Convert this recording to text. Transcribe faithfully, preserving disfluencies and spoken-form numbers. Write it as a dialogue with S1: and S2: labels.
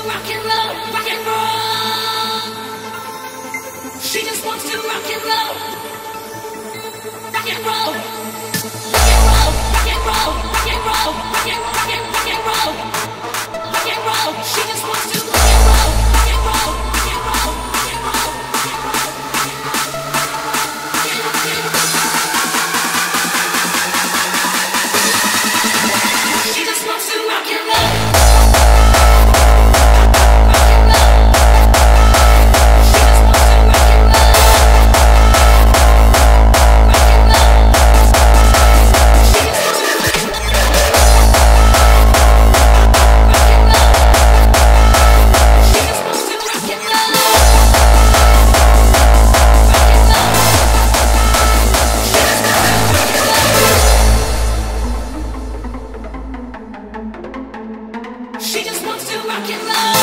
S1: rock and roll, rock and roll. She just wants to rock and roll, rock and roll, rock and roll, rock and roll, rock and roll, rock and rock and rock and roll, rock and roll. She just wants to rock and roll, rock and roll, rock and roll, rock and roll. She just wants to rock and roll. She just wants to rock and roll.